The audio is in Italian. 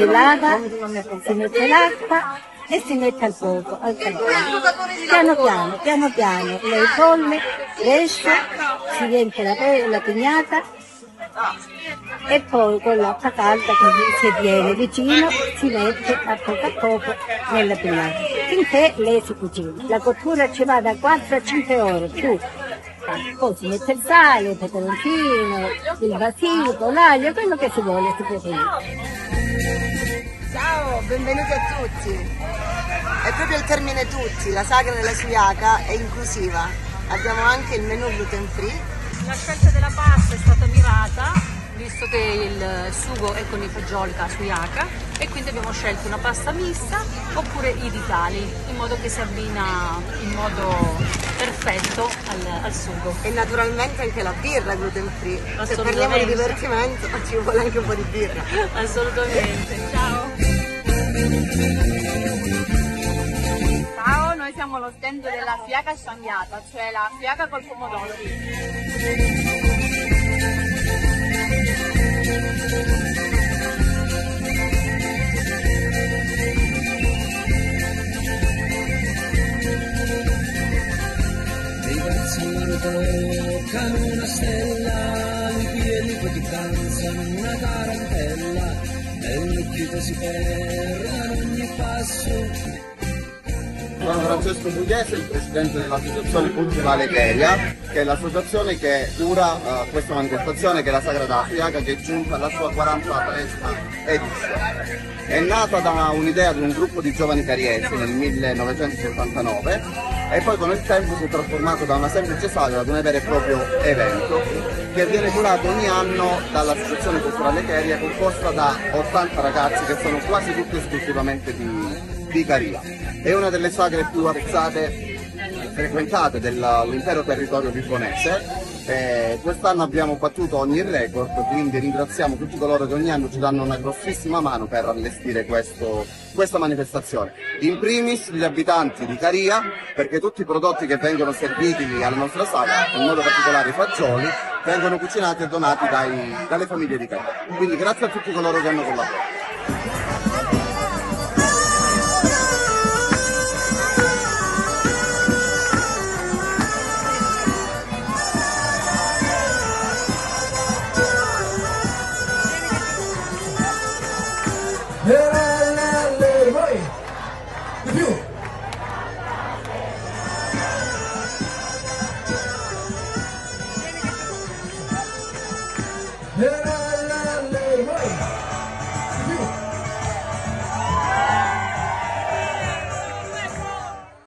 gelata, si mette l'acqua e si mette al fuoco, al carbone. Piano piano, lei bolle, cresce, si riempie la pignata e poi con l'acqua calda che si tiene vicino si mette a poco nella pignata finché lei si cucina. La cottura ci va da 4 a 5 ore più. Poi si mette il sale, il peperoncino, il basilico, l'aglio, quello che si vuole si può fare. Ciao, benvenuti a tutti. È proprio il termine tutti, la sagra della Sujaca è inclusiva. Abbiamo anche il menù gluten free. La scelta della pasta è stata mirata, visto che il sugo è con i fagioli da Sujaca, e quindi abbiamo scelto una pasta mista oppure i ritali, in modo che si abbina in modo perfetto al sugo. E naturalmente anche la birra gluten free. Se parliamo di divertimento ci vuole anche un po' di birra. Assolutamente. Ciao! Ciao, noi siamo lo stand della fiaca sciambiata, cioè la fiaca col pomodoro. Toccano una stella, i piedi poi ti danzano una tarantella e un occhio si ferma ad ogni passo. Sono Francesco Pugliese, il presidente dell'associazione Cultiva Alecheria, che è l'associazione che cura questa manifestazione, che è la Sagra della Sujaca, che è giunta alla sua 43esima edizione. È nata da un'idea di un gruppo di giovani cariesi nel 1979 e poi con il tempo si è trasformato da una semplice sagra ad un vero e proprio evento che viene curato ogni anno dall'Associazione Culturale Alecheria, composta da 80 ragazzi che sono quasi tutti esclusivamente di Caria. È una delle sagre più apprezzate e frequentate dell'intero territorio vibonese. Quest'anno abbiamo battuto ogni record, quindi ringraziamo tutti coloro che ogni anno ci danno una grossissima mano per allestire questa manifestazione. In primis gli abitanti di Caria, perché tutti i prodotti che vengono serviti alla nostra sagra, in modo particolare i fagioli, vengono cucinati e donati dalle famiglie di Caria. Quindi grazie a tutti coloro che hanno collaborato. Di più!